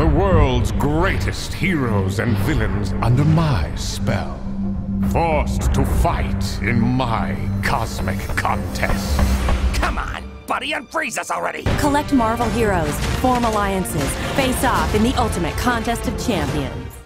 the world's greatest heroes and villains under my spell. Forced to fight in my cosmic contest. Come on, buddy, unfreeze us already! Collect Marvel heroes, form alliances, face off in the ultimate contest of champions.